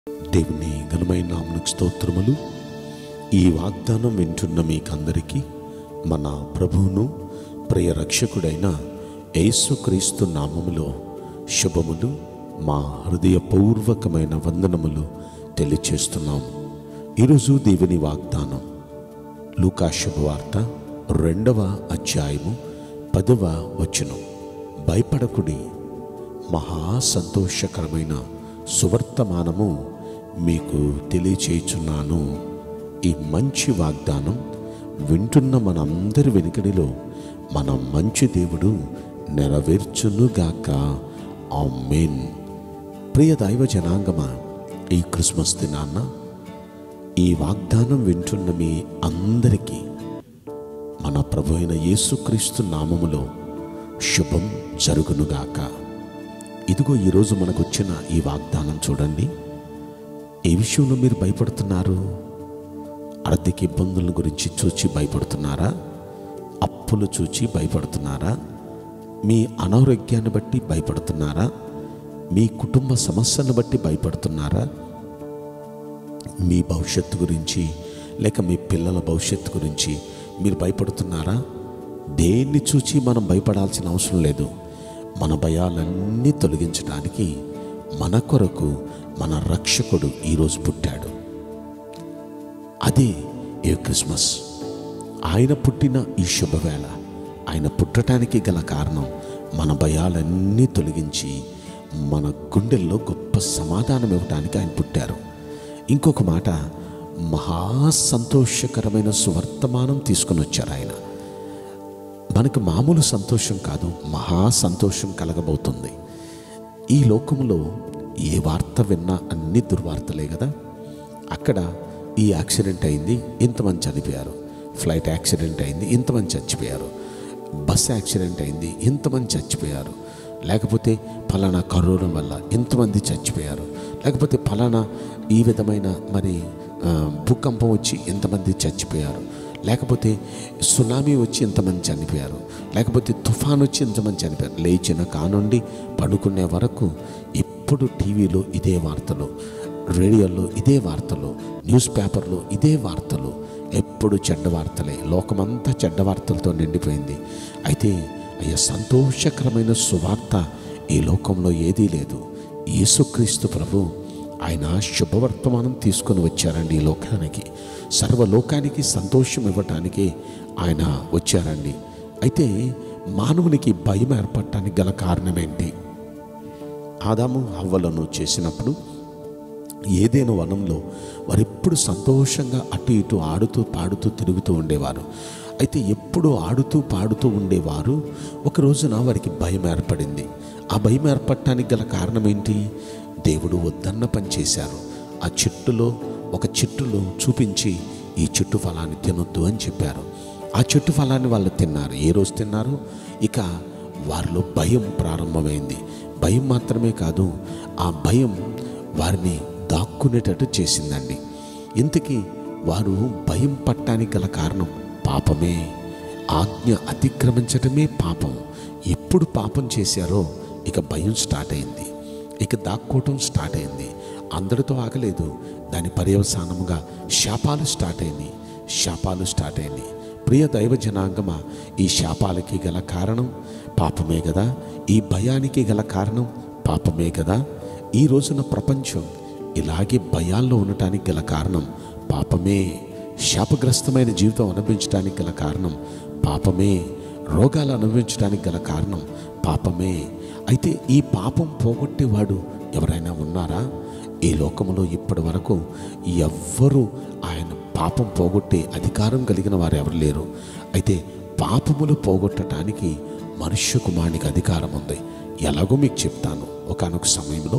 దేవుని ఘనమైన నామమునకు స్తోత్రములు. ఈ వాగ్దానం వింటున్న మీకందరికీ మన ప్రభువును ప్రియ రక్షకుడైన యేసుక్రీస్తు నామములో శుభములు, మా హృదయపూర్వకమైన వందనములు తెలియచేస్తున్నాము. ఈరోజు దేవుని వాగ్దానం లూకా శుభవార్త 2వ అధ్యాయము 10వ వచనం. భయపడకుడి, మహా సంతోషకరమైన సువర్తమానము మీకు తెలియచేయుచున్నాను. ఈ మంచి వాగ్దానం వింటున్న మనందరి వెనుకడిలో మన మంచి దేవుడు నెరవేర్చునుగాక. ఆమేన్. ప్రియ దైవ జనాంగమా, ఈ క్రిస్మస్ దినాన ఈ వాగ్దానం వింటున్న మీ అందరికీ మన ప్రభు అయిన యేసుక్రీస్తు నామములో శుభం జరుగునుగాక. ఇదిగో ఈరోజు మనకు వచ్చిన ఈ వాగ్దానం చూడండి. ఏ విషయంలో మీరు భయపడుతున్నారు? ఆర్థిక ఇబ్బందుల గురించి చూచి భయపడుతున్నారా? అప్పులు చూచి భయపడుతున్నారా? మీ అనారోగ్యాన్ని బట్టి భయపడుతున్నారా? మీ కుటుంబ సమస్యను బట్టి భయపడుతున్నారా? మీ భవిష్యత్తు గురించి లేక మీ పిల్లల భవిష్యత్తు గురించి మీరు భయపడుతున్నారా? దేన్ని చూచి మనం భయపడాల్సిన అవసరం లేదు. మన భయాలన్నీ తొలగించడానికి మన కొరకు మన రక్షకుడు ఈరోజు పుట్టాడు. అదే ఈ క్రిస్మస్. ఆయన పుట్టిన ఈ శుభవేళ, ఆయన పుట్టడానికి గల కారణం మన భయాలన్నీ తొలగించి మన గుండెల్లో గొప్ప సమాధానం ఇవ్వడానికి ఆయన పుట్టారు. ఇంకొక మాట, మహా సంతోషకరమైన సువర్తమానం తీసుకుని వచ్చారు ఆయన. మనకు మామూలు సంతోషం కాదు, మహా సంతోషం కలగబోతుంది. ఈ లోకంలో ఏ వార్త విన్నా అన్ని దుర్వార్తలే కదా. అక్కడ ఈ యాక్సిడెంట్ అయింది, ఇంతమంది చనిపోయారు. ఫ్లైట్ యాక్సిడెంట్ అయింది, ఇంతమంది చచ్చిపోయారు. బస్ యాక్సిడెంట్ అయింది, ఇంతమంది చచ్చిపోయారు. లేకపోతే ఫలానా కరోనా వల్ల ఇంతమంది చచ్చిపోయారు. లేకపోతే ఫలానా ఈ విధమైన భూకంపం వచ్చి ఇంతమంది చచ్చిపోయారు. లేకపోతే సునామీ వచ్చి ఇంతమంది చనిపోయారు. లేకపోతే తుఫాన్ వచ్చి ఇంతమంది చనిపోయారు. లేచిన కానుండి పడుకునే వరకు ఎప్పుడు టీవీలో ఇదే వార్తలు, రేడియోలో ఇదే వార్తలు, న్యూస్ పేపర్లో ఇదే వార్తలు, ఎప్పుడు చెడ్డ వార్తలే. లోకమంతా చెడ్డ వార్తలతో నిండిపోయింది. అయితే అయ్యా, సంతోషకరమైన సువార్త ఈ లోకంలో ఏదీ లేదు. యేసుక్రీస్తు ప్రభు ఆయన శుభవర్తమానం తీసుకొని వచ్చారండి ఈ లోకానికి. సర్వలోకానికి సంతోషం ఇవ్వటానికి ఆయన వచ్చారండి. అయితే మానవునికి భయం ఏర్పడటానికి గల కారణం ఏంటి? ఆదాము హవ్వలను చేసినప్పుడు ఏదైనా వనంలో వారెప్పుడు సంతోషంగా అటు ఇటు ఆడుతూ పాడుతూ తిరుగుతూ ఉండేవారు. అయితే ఎప్పుడు ఆడుతూ పాడుతూ ఉండేవారు. ఒక రోజున వారికి భయం ఏర్పడింది. ఆ భయం ఏర్పడటానికి గల కారణం ఏంటి? దేవుడు వద్దన్న పని చేశారు. ఆ చెట్టులో ఒక చెట్టులో చూపించి ఈ చెట్టు ఫలాన్ని తినొద్దు అని చెప్పారు. ఆ చెట్టు ఫలాన్ని వాళ్ళు తిన్నారు. ఏ రోజు తిన్నారు? ఇక వారిలో భయం ప్రారంభమైంది. భయం మాత్రమే కాదు, ఆ భయం వారిని దాక్కునేటట్టు చేసిందండి. ఇంతకీ వారు భయం పట్టడానికి గల కారణం పాపమే. ఆజ్ఞ అతిక్రమించటమే పాపం. ఎప్పుడు పాపం చేశారో ఇక భయం స్టార్ట్ అయింది. ఇక దాక్కోవటం స్టార్ట్ అయింది. అందరితో ఆగలేదు. దాని పర్యవసానముగా శాపాలు స్టార్ట్ అయినాయి. ప్రియ దైవ జనాంగమా, ఈ శాపాలకి గల కారణం పాపమే కదా. ఈ భయానికి గల కారణం పాపమే కదా. ఈ రోజున ప్రపంచం ఇలాగే భయాల్లో ఉండటానికి గల కారణం పాపమే. శాపగ్రస్తమైన జీవితం అనుభవించడానికి గల కారణం పాపమే. రోగాలు అనుభవించడానికి గల కారణం పాపమే. అయితే ఈ పాపం పోగొట్టేవాడు ఎవరైనా ఉన్నారా? ఈ లోకంలో ఇప్పటి వరకు ఎవ్వరూ ఆయన పాపం పోగొట్టే అధికారం కలిగిన వారు ఎవరు లేరు. అయితే పాపములు పోగొట్టడానికి మనుష్య కుమారునికి అధికారం ఉంది. ఎలాగో మీకు చెప్తాను. ఒకానొక సమయంలో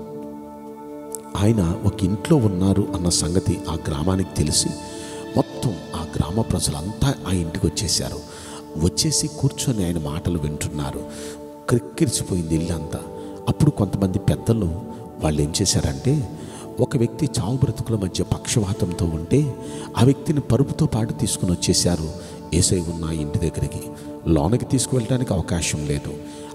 ఆయన ఒక ఇంట్లో ఉన్నారు అన్న సంగతి ఆ గ్రామానికి తెలిసి మొత్తం ఆ గ్రామ ప్రజలంతా ఆ ఇంటికి వచ్చేసారు. వచ్చేసి కూర్చొని ఆయన మాటలు వింటున్నారు. క్రిక్కిరిసిపోయింది ఇల్లంతా. అప్పుడు కొంతమంది పెద్దలు వాళ్ళు ఏం చేశారంటే, ఒక వ్యక్తి చావు బ్రతుకుల మధ్య పక్షవాతంతో ఉంటే ఆ వ్యక్తిని పరుపుతో పాటు తీసుకుని వచ్చేసారు యేసయ్య ఉన్న ఇంటి దగ్గరికి. లోనకి తీసుకువెళ్ళడానికి అవకాశం లేదు.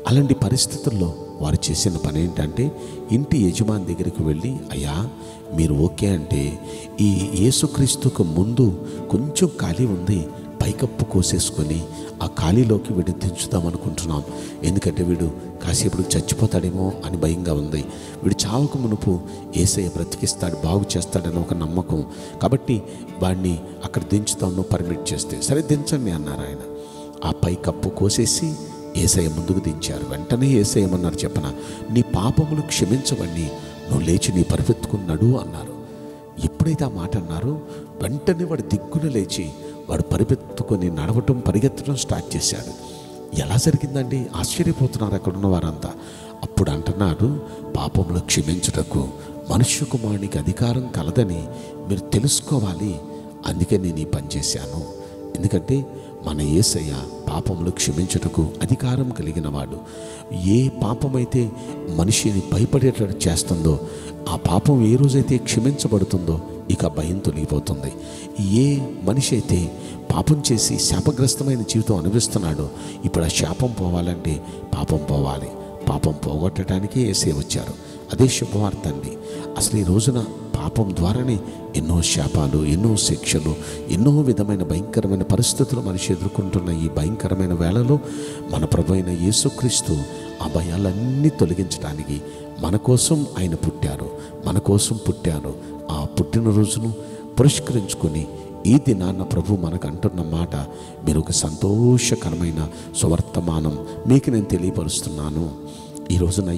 అలాంటి పరిస్థితుల్లో వారు చేసిన పని ఏంటంటే ఇంటి యజమాని దగ్గరికి వెళ్ళి, అయ్యా మీరు ఓకే అంటే ఈ యేసుక్రీస్తుకు ముందు కొంచెం ఖాళీ ఉంది, పైకప్పు కోసేసుకొని ఆ ఖాళీలోకి వీడు దించుదాం అనుకుంటున్నాం. ఎందుకంటే వీడు కాసేపు చచ్చిపోతాడేమో అని భయంగా ఉంది. వీడు చావక మునుపు యేసయ్య బ్రతికిస్తాడు, బాగు చేస్తాడని ఒక నమ్మకం. కాబట్టి వాడిని అక్కడ దించుతాను పర్మిట్ చేస్తే. సరే దించండి అన్నారు ఆయన. ఆ పైకప్పు కోసేసి యేసయ్య ముందుకు దించారు. వెంటనే యేసయ్య ఏమన్నారు చెప్పనా, నీ పాపములు క్షమించవని నువ్వు లేచి నీ పరిపెత్తుకున్నాడు అన్నారు. ఎప్పుడైతే ఆ మాట అన్నారో వెంటనే వాడు దిగ్గున లేచి వాడు పరిపెత్తుకొని నడవటం, పరిగెత్తడం స్టార్ట్ చేశాడు. ఎలా జరిగిందండి? ఆశ్చర్యపోతున్నారు అక్కడున్న వారంతా. అప్పుడు అంటున్నారు, పాపములు క్షమించుటకు మనుష్య కుమారునికి అధికారం కలదని మీరు తెలుసుకోవాలి, అందుకే నేను ఈ పని చేశాను. ఎందుకంటే మన యేసయ్య పాపములు క్షమించుటకు అధికారం కలిగిన వాడు. ఏ పాపమైతే మనిషిని భయపడేటట్టు చేస్తుందో, ఆ పాపం ఏ రోజైతే క్షమించబడుతుందో ఇక భయం తొలగిపోతుంది. ఏ మనిషి అయితే పాపం చేసి శాపగ్రస్తమైన జీవితం అనుభవిస్తున్నాడో, ఇప్పుడు ఆ శాపం పోవాలంటే పాపం పోవాలి. పాపం పోగొట్టడానికి యేసయ్య వచ్చారు. అదే శుభవార్త అండి. అసలు ఈ రోజున పాపం ద్వారానే ఎన్నో శాపాలు, ఎన్నో శిక్షలు, ఎన్నో విధమైన భయంకరమైన పరిస్థితులు మనిషి ఎదుర్కొంటున్న ఈ భయంకరమైన వేళలో మన ప్రభు అయిన యేసుక్రీస్తు ఆ భయాలన్నీ తొలగించడానికి మన కోసం ఆయన పుట్టారు, మన కోసం పుట్టారు. ఆ పుట్టినరోజును పురస్కరించుకొని ఈ దినాన్న ప్రభు మనకు అంటున్న మాట, మీరు ఒక సంతోషకరమైన సువర్తమానం మీకు నేను తెలియపరుస్తున్నాను. ఈ రోజున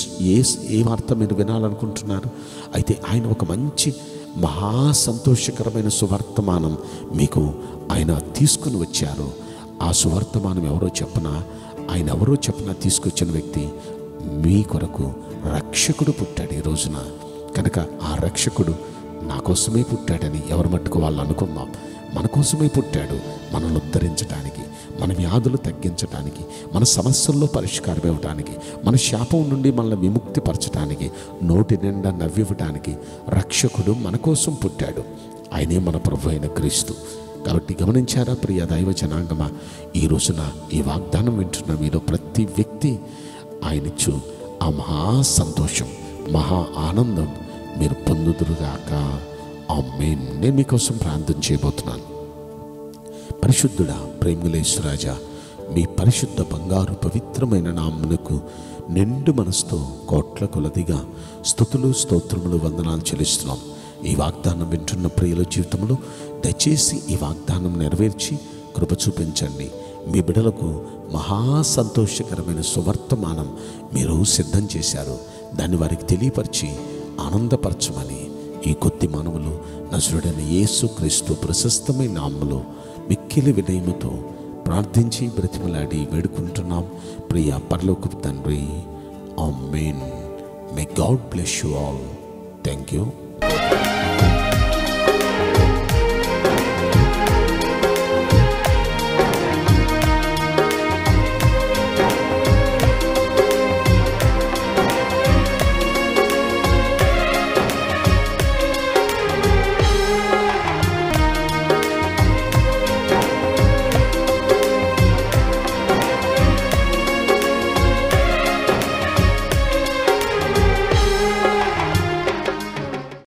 ఏ వార్త మీరు వినాలనుకుంటున్నారు? అయితే ఆయన ఒక మంచి మహా సంతోషకరమైన సువర్తమానం మీకు ఆయన తీసుకుని వచ్చారు. ఆ సువర్తమానం ఎవరో చెప్పనా, ఆయన ఎవరో చెప్పనా తీసుకొచ్చిన వ్యక్తి మీ కొరకు రక్షకుడు పుట్టాడు ఈ రోజున. కనుక ఆ రక్షకుడు నా కోసమే పుట్టాడని ఎవరి మట్టుకు వాళ్ళు అనుకుందాం. మన కోసమే పుట్టాడు, మనల్ని ఉద్ధరించడానికి, మన వ్యాధులు తగ్గించడానికి, మన సమస్యల్లో పరిష్కారం ఇవ్వడానికి, మన శాపం నుండి మనల్ని విముక్తిపరచడానికి, నోటి నిండా నవ్వివ్వడానికి రక్షకుడు మన కోసం పుట్టాడు. ఆయనే మన ప్రభు అయిన క్రీస్తు. కాబట్టి గమనించారా ప్రియ దైవ జనాంగమా, ఈ రోజున ఈ వాగ్దానం వింటున్న మీరు ప్రతి వ్యక్తి ఆయనిచ్చు ఆ మహా సంతోషం, మహా ఆనందం మీరు పొందుదురుగాక. ఆమేన్. నేను మీకోసం ప్రార్థన చేయబోతున్నాను. పరిశుద్ధుడా, ప్రేమలేశ్వరాజా, మీ పరిశుద్ధ బంగారు పవిత్రమైన నామమునకు నిండు మనసుతో కోట్ల కొలదిగా స్తుతులు, స్తోత్రములు, వందనాలు చెల్లిస్తున్నాం. ఈ వాగ్దానం వింటున్న ప్రియుల జీవితంలో దయచేసి ఈ వాగ్దానం నెరవేర్చి కృప చూపించండి. మీ బిడ్డలకు మహా సంతోషకరమైన సువర్తమానం మీరు సిద్ధం చేశారు. దాన్ని వారికి తెలియపరిచి ఆనందపరచమని ఈ కొద్ది మానవులు నజరుడైన యేసుక్రీస్తు ప్రశస్తమైన నామములో మిక్కిలి వినయముతో ప్రార్థించి బ్రతిమలాడి వేడుకుంటున్నాం ప్రియ పరలోకపు తండ్రి. Amen. May God bless you all. Thank you.